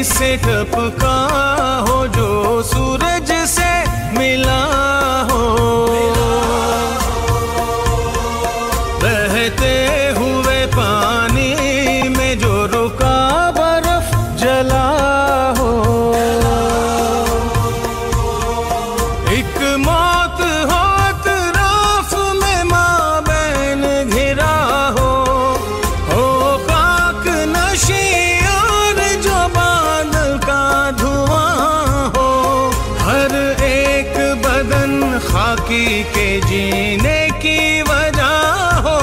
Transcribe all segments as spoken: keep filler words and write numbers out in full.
से टपका हो, जो सूरज से मिला हो, बहते हुए पानी में जो रुका बर्फ जला हो, एक मौत हो अतराफ में माबैन घिरा हो, हो खाक नशी और जो बादल का धुआं हो, हर एक बदन खाकी के जीने की वजह हो,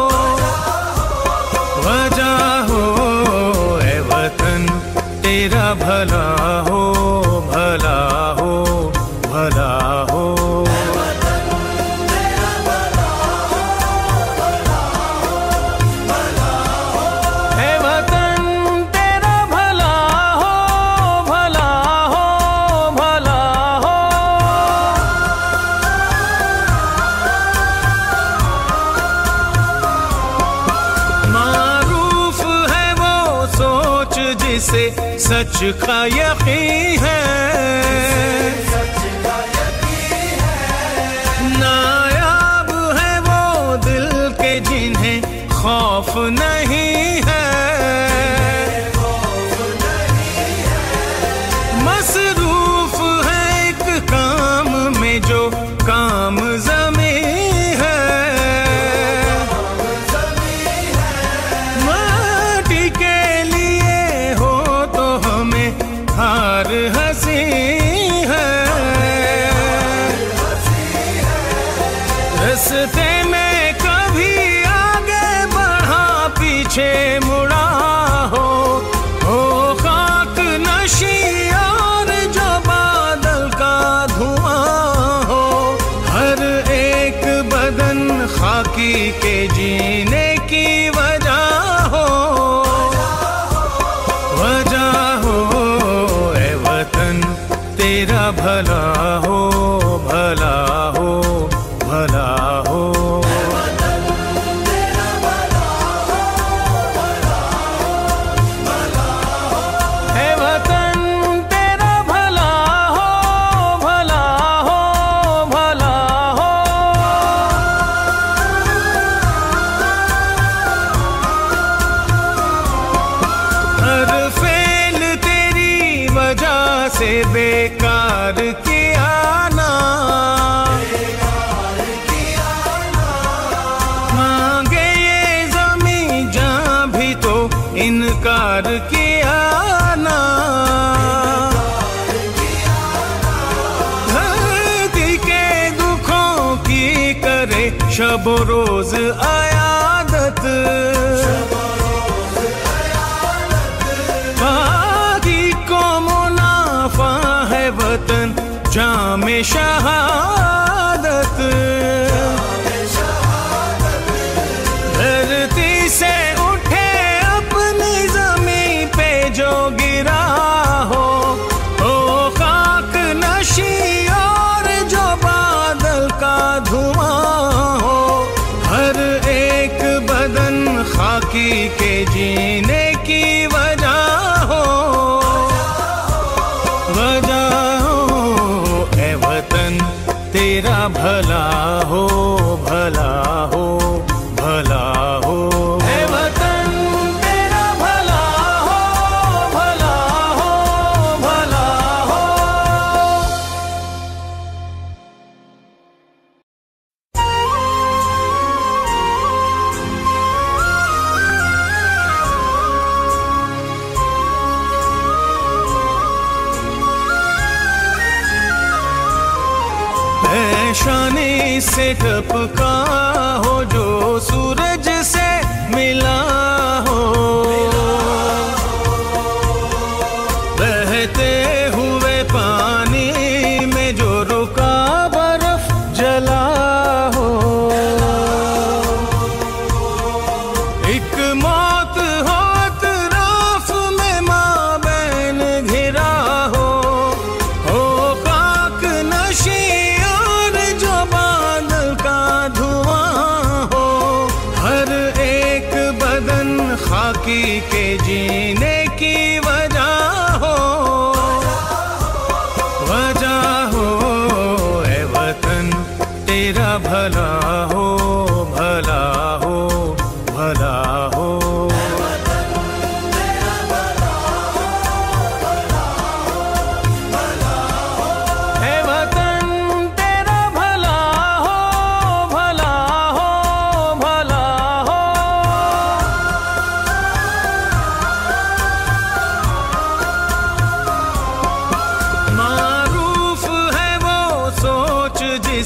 वजह हो ए वतन तेरा भला हो, भला हो, भला हो। ए वतन तेरा भला हो, भला हो, भला हो। मारूफ है वो सोच जिसे सच का यकीन है, नायाब है वो दिल के जिन्हें खौफ नहीं है, मसरूफ है एक काम में जो काम ज़मीं है, माटी के लिए हो तो हमें हार हंसी है, रस्ते में कभी आगे बढ़ा पीछे मुड़ा हो, हो खाक नशी और जो बादल का धुआं हो, हर एक बदन खाकी के जीने की वजह हो, वजह हो ए वतन तेरा भला हो, भला हो, भला हो। ए वतन तेरा भला हो, भला हो, भला हो। हर फेल तेरी वजह से बेकार किया ना, मांगे ये ज़मीं जहाँ भी तो इनकार किया ना, धरती के दुखों की करे शब रोज आयादत, बाकी को मुनाफा है वतन जामे शहादत, धरती से उठे अपनी जमीन पे जो गिरा हो, हो खाक नशी और जो बादल का धुआं हो, हर एक बदन खाकी के जीने की वजह हो, वजह हो ए वतन तेरा भला हो, भला हो, भला हो। ए वतन तेरा भला हो, भला हो, भला हो। शानी से टपका हो, जो सूरज से मिला हो, बहते हुए पानी में जो रुका बर्फ जला हो, एक मौत हो अतराफ में माबैन घिरा हो, हो खाक नशी खाकी के जीने की वजह हो,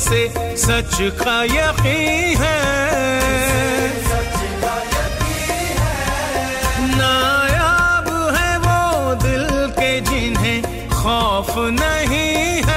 जिसे सच का यकीन है। नायाब है वो दिल के जिन्हें खौफ नहीं है।